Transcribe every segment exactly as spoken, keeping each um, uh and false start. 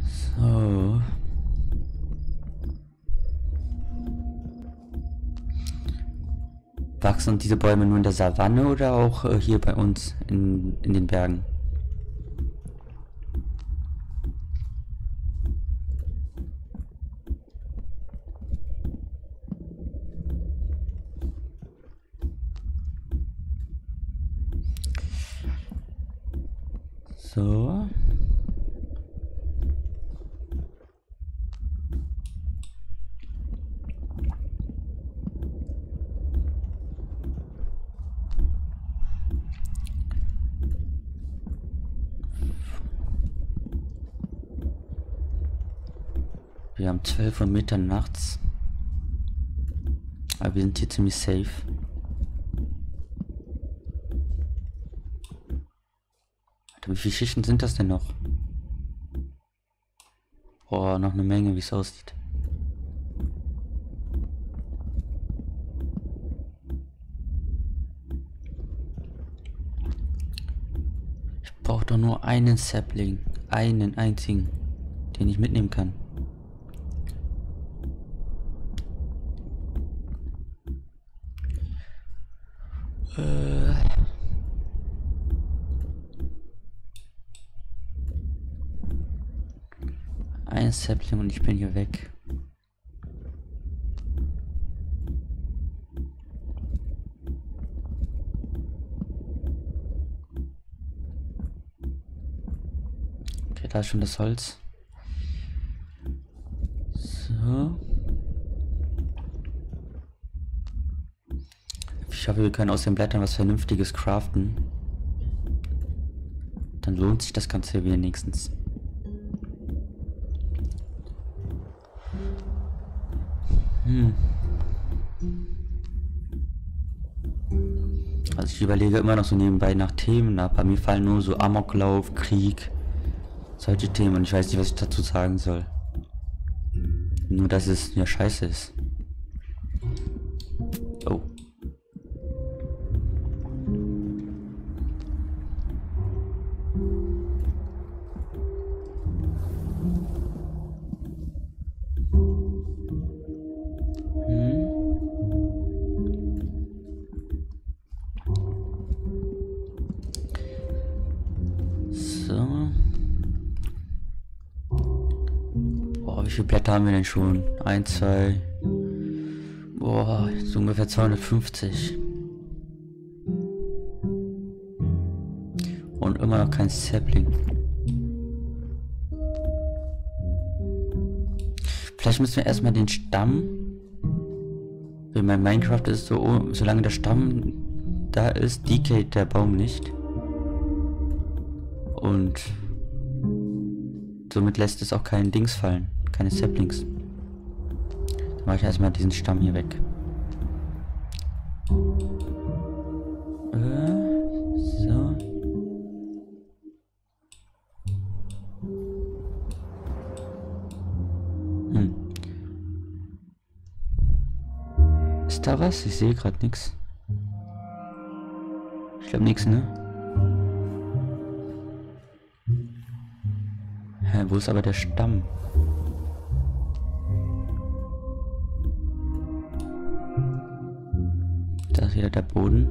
So. Wachsen diese Bäume nur in der Savanne oder auch äh, hier bei uns in, in den Bergen? So. Wir haben zwölf Uhr mitternachts. Aber wir sind hier ziemlich safe. Alter, wie viele Schichten sind das denn noch? Boah, noch eine Menge, wie es aussieht. Ich brauche doch nur einen Sapling. Einen einzigen, den ich mitnehmen kann. Äh. Ein Sapling und ich bin hier weg. Okay, da ist schon das Holz. So. Ich hoffe, wir können aus den Blättern was Vernünftiges craften. Dann lohnt sich das Ganze wenigstens. Hm. Also ich überlege immer noch so nebenbei nach Themen, aber mir fallen nur so Amoklauf, Krieg, solche Themen und ich weiß nicht, was ich dazu sagen soll. Nur, dass es ja scheiße ist. Oh. Wie viele Blätter haben wir denn schon? Eins, zwei. Boah, so ungefähr zweihundertfünfzig. Und immer noch kein Sapling. Vielleicht müssen wir erstmal den Stamm. Weil bei Minecraft ist so, oh, solange der Stamm da ist, decayt der Baum nicht. Und somit lässt es auch keinen Dings fallen. Keine Saplings. Dann mache ich erstmal diesen Stamm hier weg. Äh, so. Hm. Ist da was? Ich sehe gerade nichts. Ich glaube nichts, ne? Hä, wo ist aber der Stamm? Da ist wieder der Boden.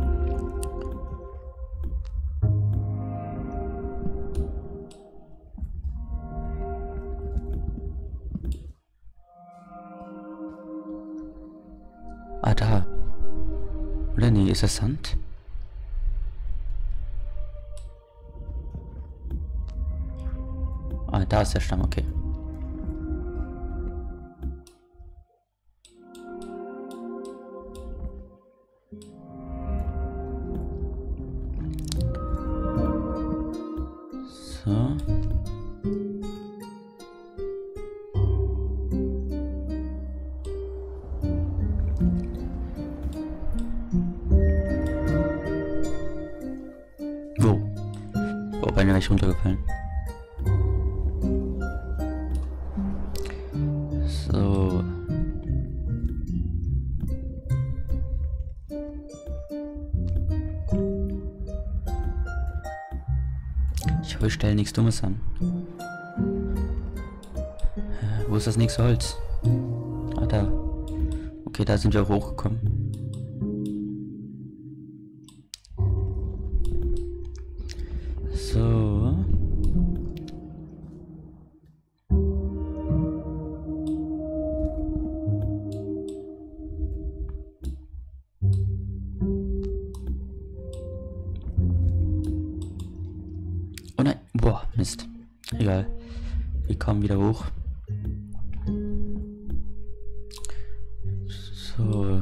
Ah, da. Oder nee, ist das Sand? Ah, da ist der Stamm, okay. So. Wo? Oh, bei mir gleich runtergefallen. So. Ich hoffe, ich stelle nichts Dummes an. Wo ist das nächste Holz? Ah, da. Okay, da sind wir auch hochgekommen. So. Oh nein. Boah, Mist. Egal. Wir kommen wieder hoch. So.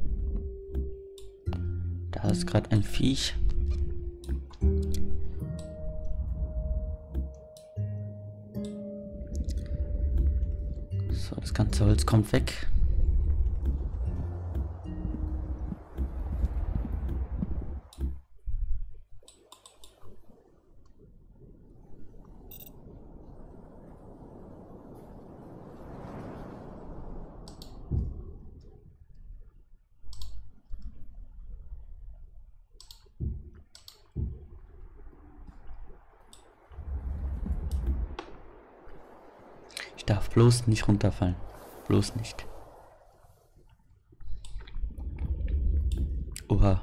Da ist gerade ein Viech. So, das ganze Holz kommt weg. Ich darf bloß nicht runterfallen. Bloß nicht. Oha.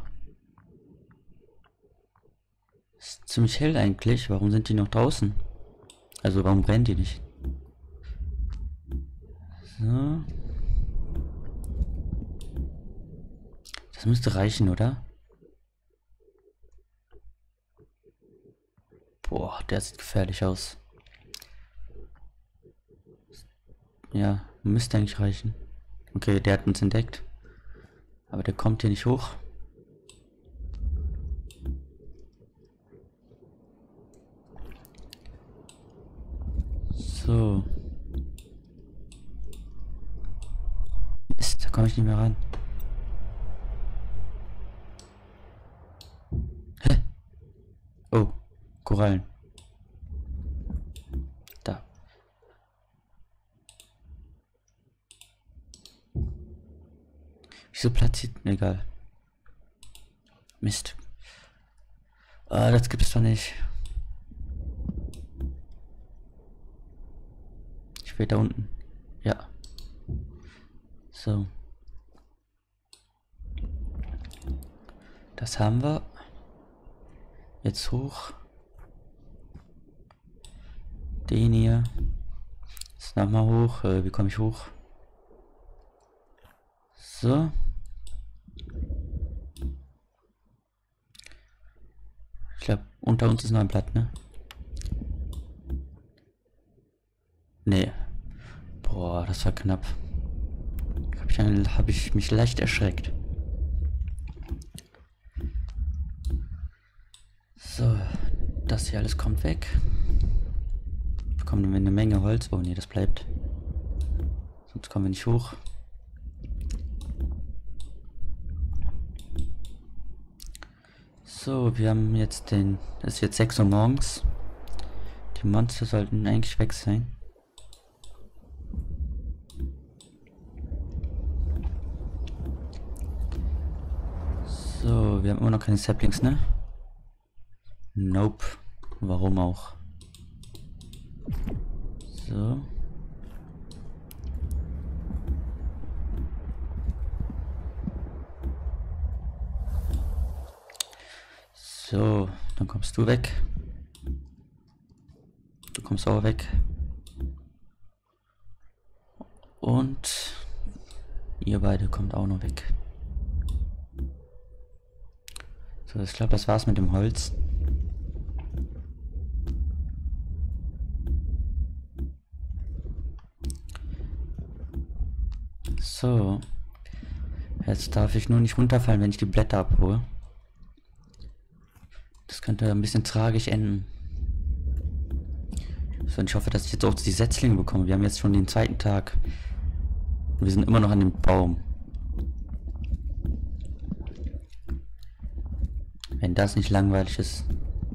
Ist ziemlich hell eigentlich. Warum sind die noch draußen? Also warum brennen die nicht? So. Das müsste reichen, oder? Boah, der sieht gefährlich aus. Ja, müsste eigentlich reichen. Okay, der hat uns entdeckt. Aber der kommt hier nicht hoch. So. Mist, da komme ich nicht mehr ran. Hä? Oh, Korallen. Da. Wieso platziert? Egal. Mist. Ah, das gibt es doch nicht. Ich will da unten. Ja. So. Das haben wir. Jetzt hoch. Den hier. Jetzt nochmal hoch. Äh, wie komme ich hoch? So. Ich glaube, unter uns ist noch ein Blatt, ne? Nee. Boah, das war knapp. Habe ich, hab ich mich leicht erschreckt. So, das hier alles kommt weg. Bekommen wir eine Menge Holz. Oh nee, das bleibt. Sonst kommen wir nicht hoch. So, wir haben jetzt den... Es ist jetzt sechs Uhr morgens. Die Monster sollten eigentlich weg sein. So, wir haben immer noch keine Saplings, ne? Nope. Warum auch? So. So, dann kommst du weg. Du kommst auch weg. Und ihr beide kommt auch noch weg. So, ich glaube, das war's mit dem Holz. So. Jetzt darf ich nur nicht runterfallen, wenn ich die Blätter abhole. Das könnte ein bisschen tragisch enden. So, und ich hoffe, dass ich jetzt auch die Setzlinge bekomme. Wir haben jetzt schon den zweiten Tag. Wir sind immer noch an dem Baum. Wenn das nicht langweilig ist,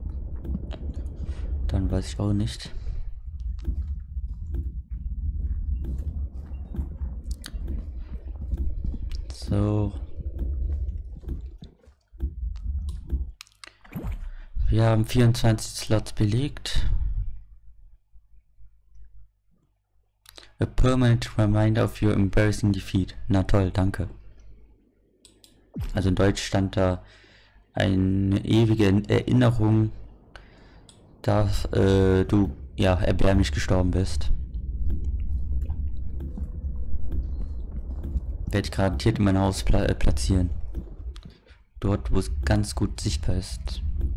dann weiß ich auch nicht. So. Wir haben vierundzwanzig Slots belegt. A permanent reminder of your embarrassing defeat. Na toll, danke. Also in Deutsch stand da eine ewige Erinnerung, dass äh, du ja erbärmlich gestorben bist. Werde ich garantiert in mein Haus pla äh, platzieren. Dort, wo es ganz gut sichtbar ist.